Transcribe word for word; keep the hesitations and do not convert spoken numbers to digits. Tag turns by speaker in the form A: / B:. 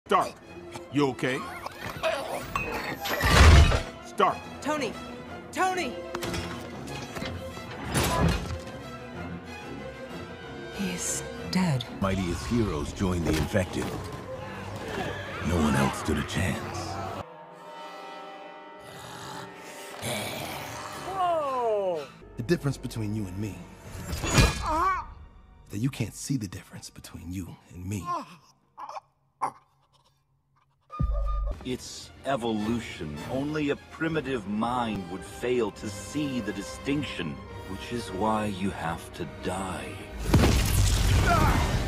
A: Stark, you okay? Stark.
B: Tony! Tony! He's dead.
C: Mightiest heroes joined the infected. No one else stood a chance.
D: Whoa!
E: The difference between you and me that you can't see the difference between you and me.
F: It's evolution. Only a primitive mind would fail to see the distinction, which is why you have to die.